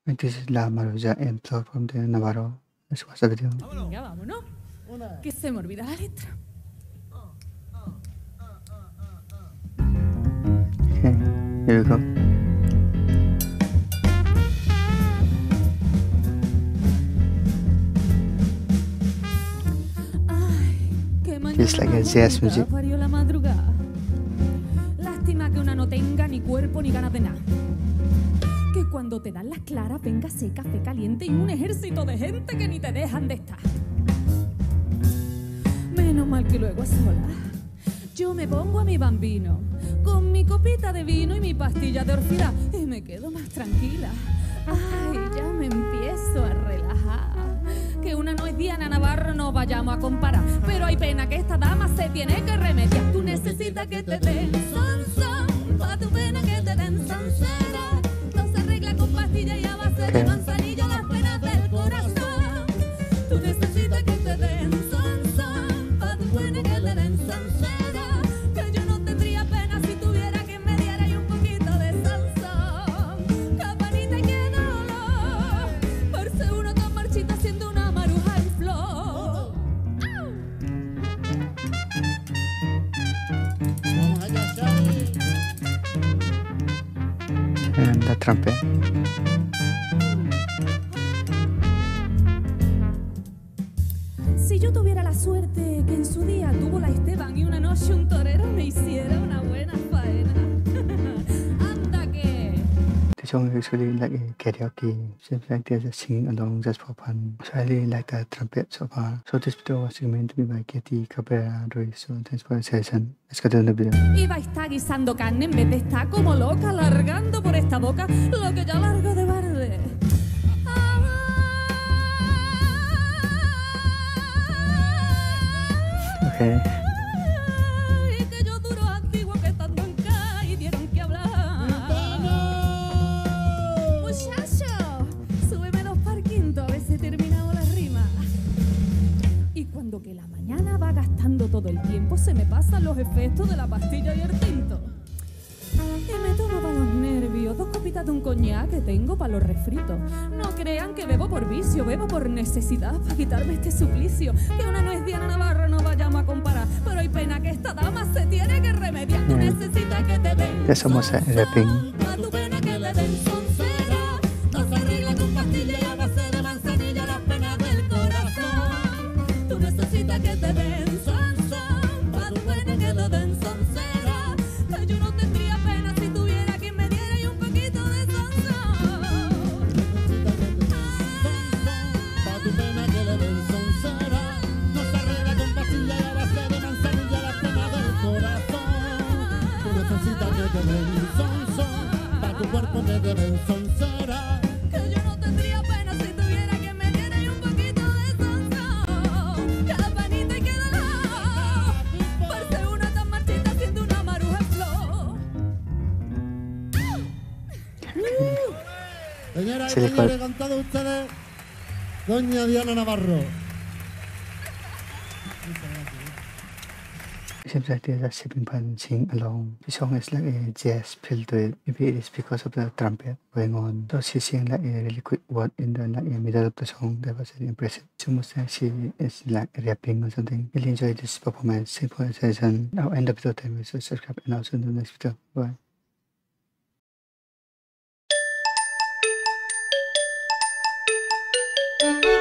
This is La Maruja intro from the Navarro. Let's watch the video. Venga, vámonos. Que se me olvida la letra. Okay, here we go. Feels like a jazz music. Parió la madrugada. Lástima que una no tenga ni cuerpo ni ganas de nada. Que cuando te dan las claras venga seca, café caliente y un ejército de gente que ni te dejan de estar. Menos mal que luego a solas yo me pongo a mi bambino con mi copita de vino y mi pastilla de orfidad y me quedo más tranquila. Ay, ya me empiezo a relajar. Que una no es Diana Navarro, no vayamos a comparar. Pero hay pena que esta dama se tiene que remediar. Tú necesitas que te den son, pa' tu pena que te den soncera. No se arregla con pastillas y a base de manzanilla las penas del corazón. Tú necesitas que te den son, pa' tu pena que te den soncera. Que yo no tendría pena si tuviera quien me diera y un poquito de salsón. Campanita y que dolor, por ser uno tan marchita siendo una maruja en flor. Vamos allá, Charlie. And the trumpet. Si yo tuviera la suerte que en su día tuvo la Esteban y una noche un torero me hiciera una buena faena. Anda que... The song is really like a karaoke. Seems like they're just singing along just for fun. So I really like the trumpet so far. So this video was recommended to me by Katie Cabrera Ruiz. So thanks for the session. Let's go to the video. Iba a estar guisando carne en vez de estar como loca, largando por esta boca lo que ya largo de verde. Okay. Ay, que yo duro antiguo que estando en casa y dieron que hablar. Muchacho, súbeme dos parquintos a ver si he terminado la rima. Y cuando que la mañana va gastando todo el tiempo, se me pasan los efectos de la pastilla y el tinto. Y me tomo para los nervios 2 copitas de un coñac que tengo para los refritos. No crean que bebo por vicio, bebo por necesidad, para quitarme este suplicio. Que una no es Diana Navarro, no vayamos a comparar. Pero hay pena que esta dama se tiene que remediar. Tú necesitas que te den Ya somos rapping. pa' tu pena que te den soncera. No se arregla con pastillas y a base de manzanilla las penas del corazón. Tú necesitas que te den son, pa' tu pena que te den soncera. Que yo no tendría pena si tuviera quien me diera y un poquito de sonzón. Pa' tu pena que le den soncera. No se arregla con pastillas y a base de manzanilla las penas del corazón. Tú necesitas que te den son, pa' tu cuerpo que te den soncera. Que yo no tendría pena si tuviera quien me diera y un poquito de sonzón. Campanita y que dolor, por ser una tan marchita siendo una maruja en flor. Señoras y Se le señores, fue. con todos ustedes, doña Diana Navarro. It seems like they're just sipping fun, sing along. The song is like a jazz feel to it. Maybe it is because of the trumpet going on. So she sang like a really quick word in the middle of the song. That was really impressive. It's almost like she is like rapping or something. Really enjoyed this performance. Thanks for the session. I'll end the video time. So subscribe and I'll see you in the next video. Bye. Thank you.